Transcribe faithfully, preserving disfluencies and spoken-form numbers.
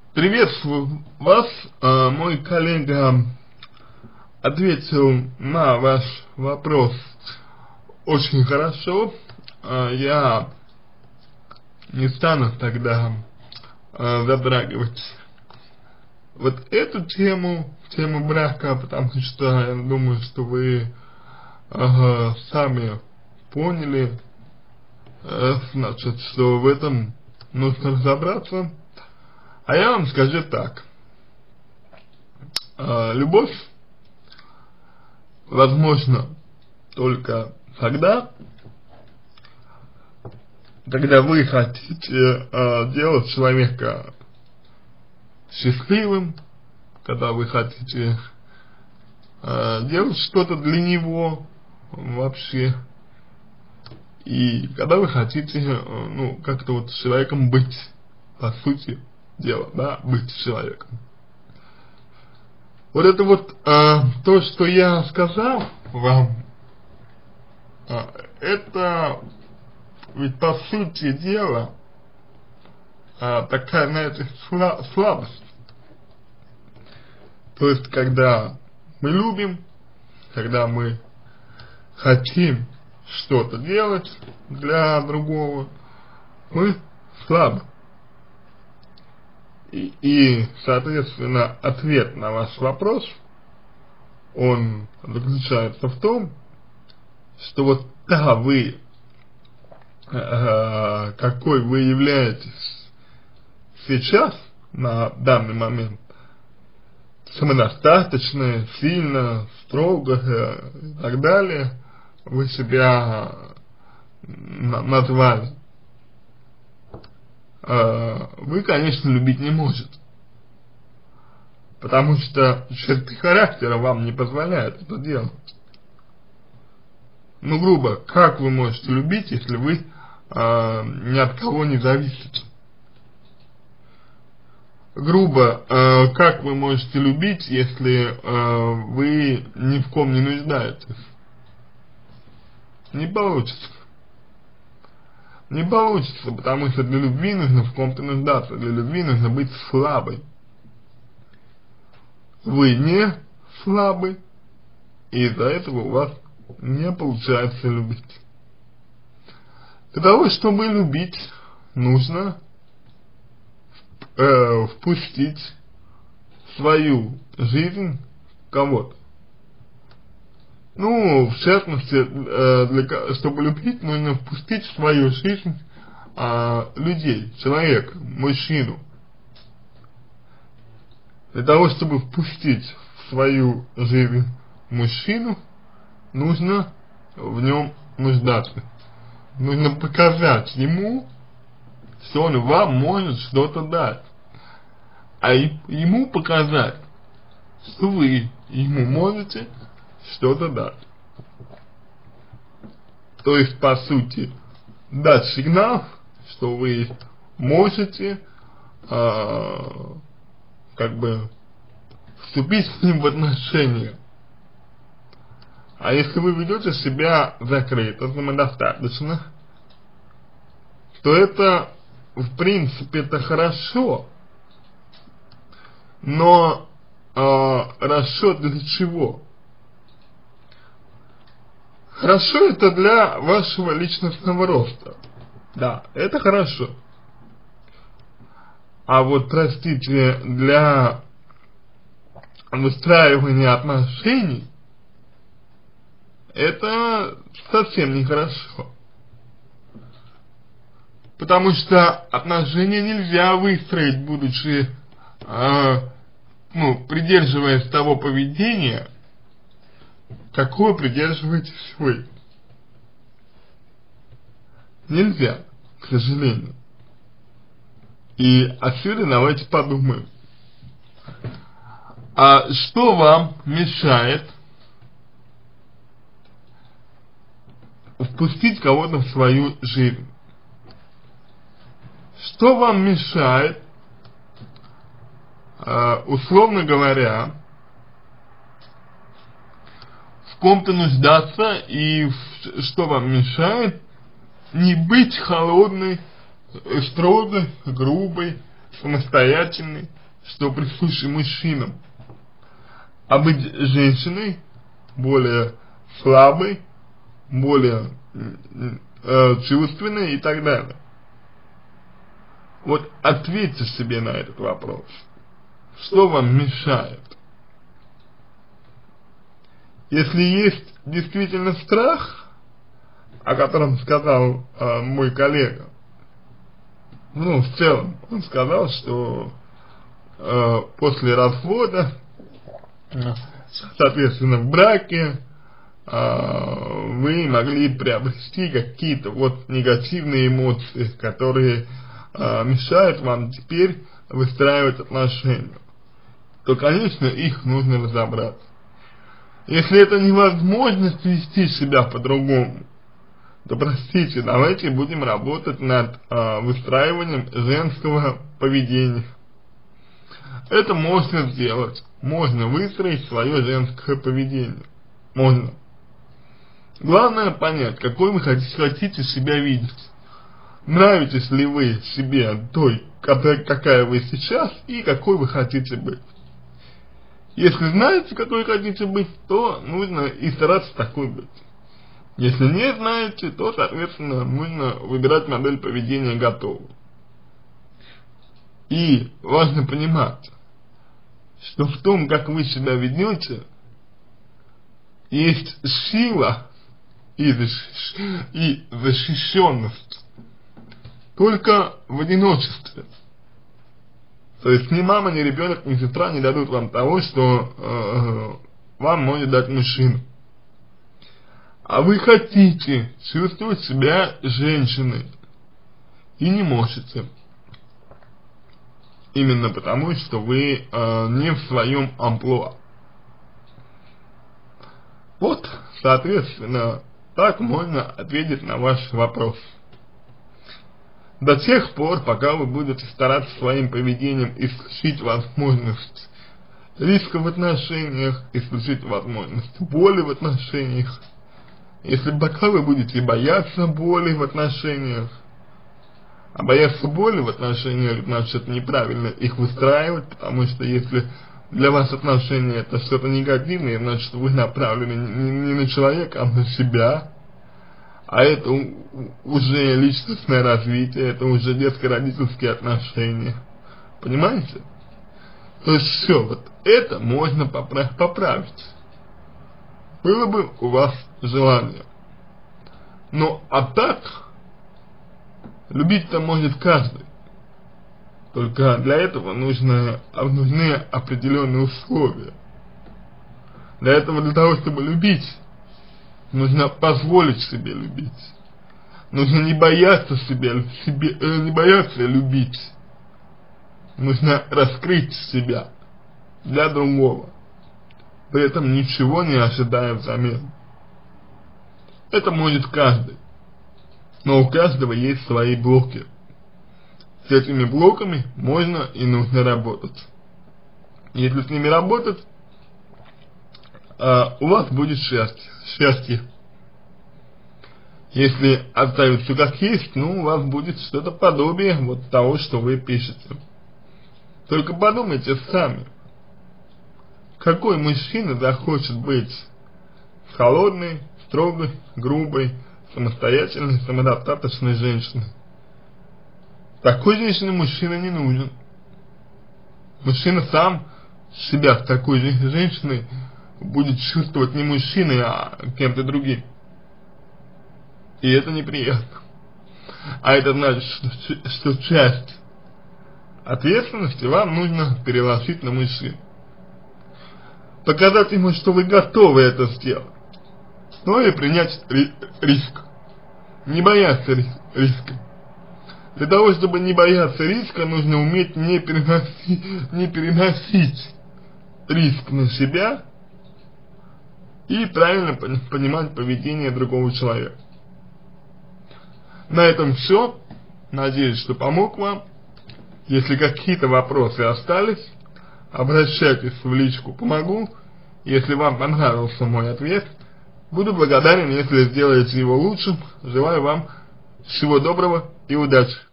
Приветствую вас, а, мой коллега ответил на ваш вопрос очень хорошо. А, я не стану тогда а, затрагивать вот эту тему, тему брака, потому что я думаю, что вы ага, сами поняли, э, значит, что в этом нужно разобраться. А я вам скажу так. Э, любовь возможна только тогда, когда вы хотите э, делать человека счастливым, когда вы хотите э, делать что-то для него вообще, и когда вы хотите, э, ну, как-то вот с человеком быть, по сути дела, да, быть человеком. Вот это вот э, то, что я сказал вам, э, это ведь по сути дела э, такая, знаете, сла слабость. То есть, когда мы любим, когда мы хотим что-то делать для другого, мы слабы. И, и, соответственно, ответ на ваш вопрос, он заключается в том, что вот да, вы, э, какой вы являетесь сейчас, на данный момент, самодостаточная, сильно, строго э, и так далее, вы себя на назвали. Вы, конечно, любить не можете, потому что черты характера вам не позволяют это делать. Ну, грубо, как вы можете любить, если вы э, ни от кого не зависите? Грубо, э, как вы можете любить, если э, вы ни в ком не нуждаетесь? Не получится. Не получится, потому что для любви нужно в ком-то нуждаться, для любви нужно быть слабой. Вы не слабы, и из-за этого у вас не получается любить. Для того, чтобы любить, нужно э, впустить в свою жизнь кого-то. Ну, в частности, э, для, чтобы любить, нужно впустить в свою жизнь э, людей, человека, мужчину. Для того, чтобы впустить в свою жизнь мужчину, нужно в нем нуждаться. Нужно показать ему, что он вам может что-то дать. А ему показать, что вы ему можете что-то дать. То есть, по сути, дать сигнал, что вы можете э, как бы вступить с ним в отношения. А если вы ведете себя закрыто, самодостаточно, то это, в принципе, это хорошо. Но э, расчет для чего? Хорошо это для вашего личностного роста. Да, это хорошо. А вот, простите, для выстраивания отношений это совсем нехорошо. Потому что отношения нельзя выстроить, будучи, э, ну, придерживаясь того поведения, какое придерживаетесь вы. Нельзя, к сожалению. И отсюда давайте подумаем. А что вам мешает впустить кого-то в свою жизнь? Что вам мешает, условно говоря, в ком-то нуждаться, и что вам мешает не быть холодной, строгой, грубой, самостоятельной, что присуще мужчинам, а быть женщиной более слабой, более э, чувственной и так далее. Вот ответьте себе на этот вопрос. Что вам мешает? Если есть действительно страх, о котором сказал э, мой коллега, ну, в целом, он сказал, что э, после развода, соответственно, в браке, э, вы могли приобрести какие-то вот негативные эмоции, которые э, мешают вам теперь выстраивать отношения, то, конечно, их нужно разобраться. Если это невозможно вести себя по-другому, то, простите, давайте будем работать над э, выстраиванием женского поведения. Это можно сделать. Можно выстроить свое женское поведение. Можно. Главное понять, какой вы хотите, хотите себя видеть. Нравитесь ли вы себе той, какая вы сейчас, и какой вы хотите быть. Если знаете, какой хотите быть, то нужно и стараться такой быть. Если не знаете, то, соответственно, нужно выбирать модель поведения готовую. И важно понимать, что в том, как вы себя ведете, есть сила и, защищ... и защищенность только в одиночестве. То есть ни мама, ни ребенок, ни сестра не дадут вам того, что э, вам может дать мужчина. А вы хотите чувствовать себя женщиной и не можете. Именно потому, что вы э, не в своем амплуа. Вот, соответственно, так можно ответить на ваш вопрос. До тех пор, пока вы будете стараться своим поведением исключить возможность риска в отношениях, исключить возможность боли в отношениях, если пока вы будете бояться боли в отношениях, а бояться боли в отношениях, значит неправильно их выстраивать, потому что если для вас отношения это что-то негативное, значит вы направлены не, не на человека, а на себя, а это уже личностное развитие, это уже детско-родительские отношения, понимаете? То есть все, вот это можно поправ- поправить. Было бы у вас желание. Но а так, любить-то может каждый. Только для этого нужно, нужны определенные условия. Для этого, для того, чтобы любить, нужно позволить себе любить. Нужно не бояться себе, себе э, не бояться любить. Нужно раскрыть себя для другого. При этом ничего не ожидая взамен. Это может каждый. Но у каждого есть свои блоки. С этими блоками можно и нужно работать. Если с ними работать, э, у вас будет счастье. счастье. Если оставить все как есть, ну у вас будет что-то подобие вот того, что вы пишете. Только подумайте сами. Какой мужчина захочет быть холодной, строгой, грубой, самостоятельной, самодостаточной женщиной? Такой женщине мужчина не нужен. Мужчина сам себя с такой же женщиной будет чувствовать не мужчиной, а кем-то другим. И это неприятно. А это значит, что, что часть ответственности вам нужно переложить на мужчину. Показать ему, что вы готовы это сделать. Ну и принять ри риск. Не бояться рис риска. Для того, чтобы не бояться риска, нужно уметь не переносить, не переносить риск на себя и правильно понимать поведение другого человека. На этом все. Надеюсь, что помог вам. Если какие-то вопросы остались, обращайтесь в личку, помогу. Если вам понравился мой ответ, буду благодарен, если сделаете его лучшим. Желаю вам всего доброго и удачи.